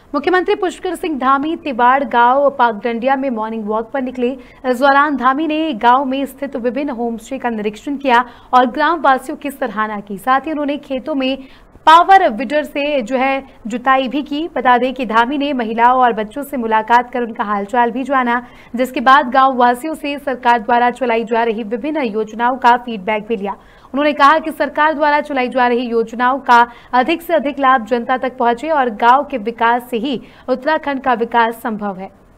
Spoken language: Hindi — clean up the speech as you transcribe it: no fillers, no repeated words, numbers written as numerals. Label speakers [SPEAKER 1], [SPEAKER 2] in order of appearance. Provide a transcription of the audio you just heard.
[SPEAKER 1] मुख्यमंत्री पुष्कर सिंह धामी तिवाड़ गांव पाकडंडिया में मॉर्निंग वॉक पर निकले। इस दौरान धामी ने गांव में स्थित विभिन्न होम स्टे का निरीक्षण किया और ग्राम वासियों की सराहना की। साथ ही उन्होंने खेतों में पावर वीडर से जुताई भी की। बता दें कि धामी ने महिलाओं और बच्चों से मुलाकात कर उनका हालचाल भी जाना, जिसके बाद गांव वासियों से सरकार द्वारा चलाई जा रही विभिन्न योजनाओं का फीडबैक भी लिया। उन्होंने कहा कि सरकार द्वारा चलाई जा रही योजनाओं का अधिक से अधिक लाभ जनता तक पहुंचे और गांव के विकास से ही उत्तराखंड का विकास संभव है।